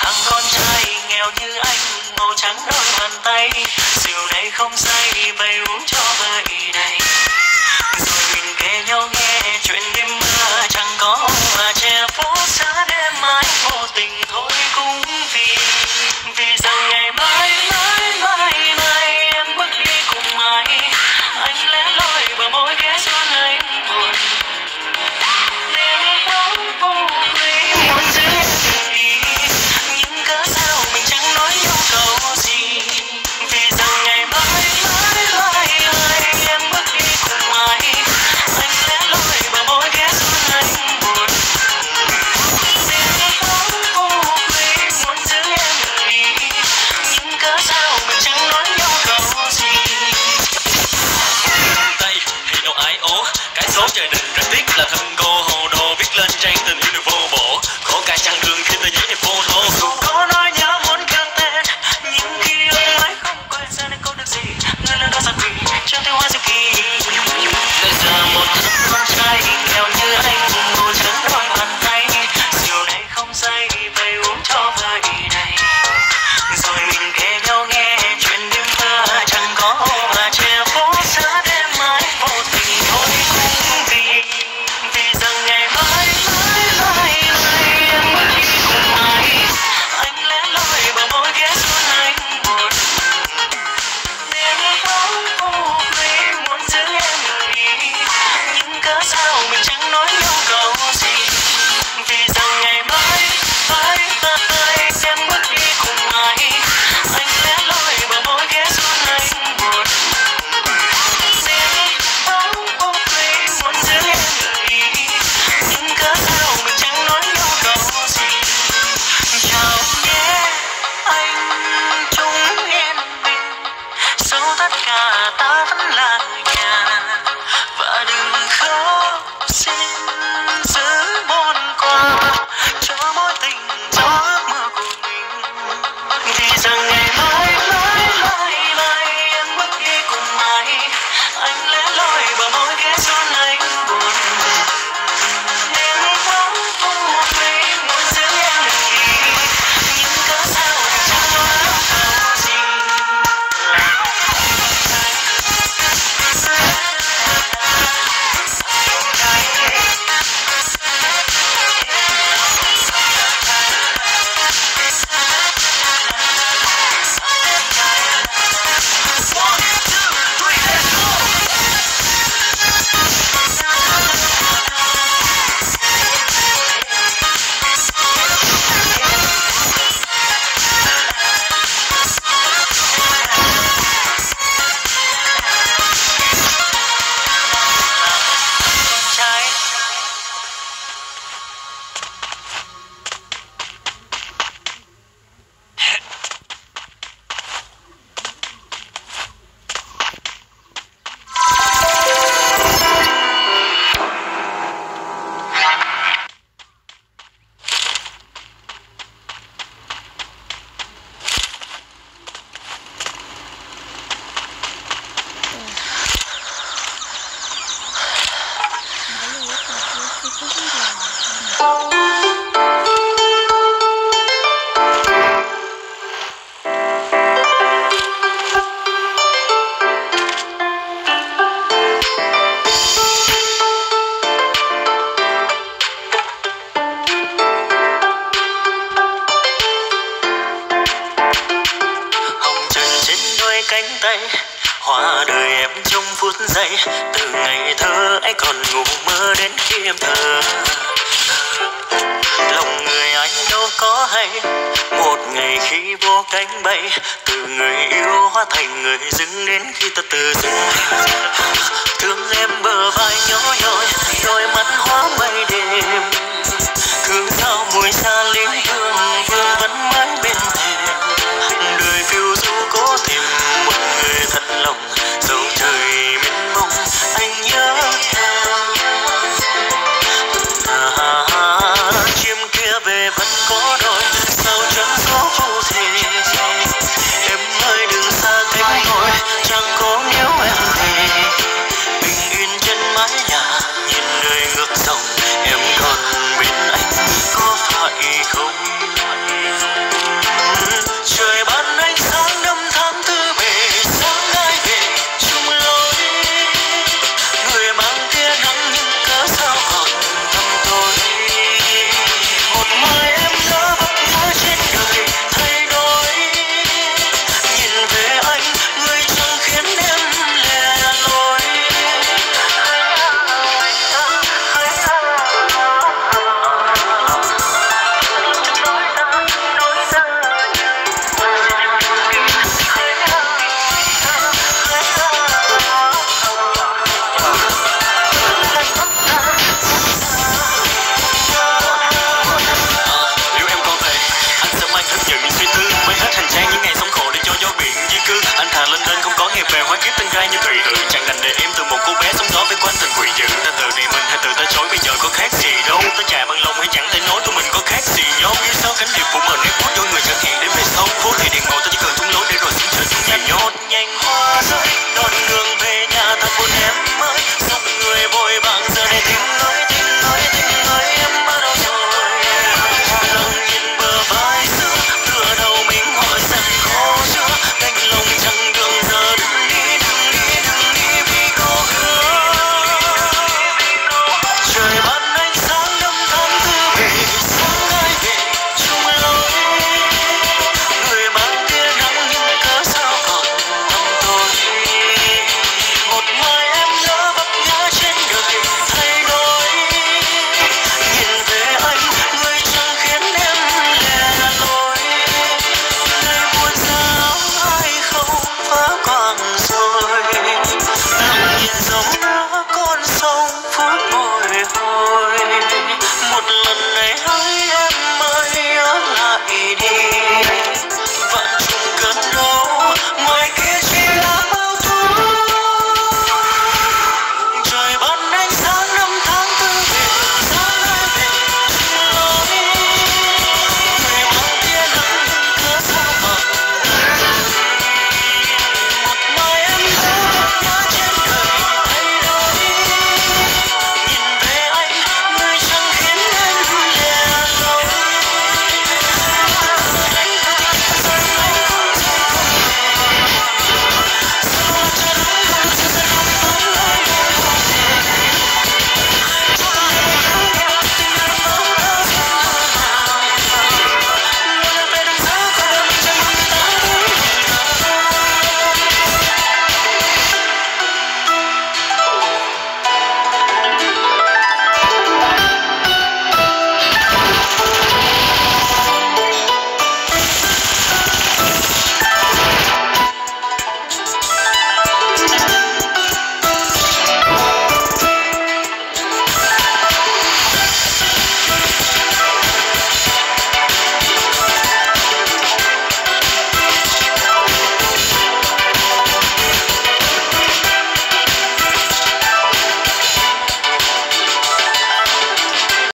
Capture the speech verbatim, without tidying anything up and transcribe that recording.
thằng con trai nghèo như anh, màu trắng đôi bàn tay, rượu này không say vậy uống cho vơi đầy. Rồi mình kể nhau nghe chuyện đêm mưa, chẳng có ông mà che phố xa đêm mãi vô tình thôi cũng vì vì rằng ngày mai mai mai mai em bước đi cùng ai, anh lẽ loi vào mỗi ghé xuân anh buồn. Đêm phố vô quy muốn giữ em bình yên, nhưng cớ sao mình chẳng nói yêu cầu gì. Vì rằng ngày mai mai mai mai em bước đi cùng ai, anh lẽ loi vào mỗi ghé xuân anh buồn. Đêm phố vô quy muốn giữ em bình yên, nhưng cớ sao mình chẳng nói yêu cầu gì. Tay thì đâu ai ố, cái số trời định rất tiếc là thân cô hồ đồ viết lên trang tình yêu được vô bổ. Khổ cả chặng đường khi tờ giấy này vô thô. Dù có nói nhớ muốn khang tên, nhưng khi ông ấy không quay ra nên có được gì. Người lần đó ra quỷ trong tiếng hoa diệu kỳ. Bây giờ một thằng con trai nghèo như anh, màu trắng đôi bàn tay, rượu này không say vậy uống cho vơi đầy. Rồi mình kể nhau nghe chuyện đêm mưa, chẳng có ông mà che phố xa đêm mãi vô tình thôi cũng vì vì rằng ngày mai mai mai mai em bước đi cùng ai, anh lẽ loi vào mỗi ghé xuân anh buồn. Đêm phố vô quy muốn giữ em bình yên, nhưng cớ sao mình chẳng nói yêu cầu gì. Vì rằng ngày mai mai mai em bước đi cùng ai, anh lẽ loi vào mỗi ghé xuân anh buồn. Đêm phố vô quy muốn giữ em bình yên, nhưng cớ sao mình chẳng nói yêu cầu gì. Chào nhé anh, chúng yên bình, dẫu tất cả ta vẫn là người nhà. Và đừng khóc xin giữ món quà cho mối tình, cho ước mơ của mình. Vì rằng ngày mai mai mai mai em bước đi cùng ai, anh lẽ loi vào mỗi ghé xuân anh buồn. Đêm phố vô quy muốn giữ em bình yên, nhưng cớ sao mình chẳng nói yêu cầu gì. Trai hồng trần trên đôi cánh tay, hoa đời em trong phút giây. Từ ngày thơ anh còn ngủ mơ đến khi em thở. Lòng người anh đâu có hay, một ngày khi vô cánh bay, từ người yêu hóa thành người dưng đến khi ta từ dưng. Thương em bờ vai nhỏ nhoi, đôi mắt hóa mây đêm. Cứ sao mùi xa lính hương vương vấn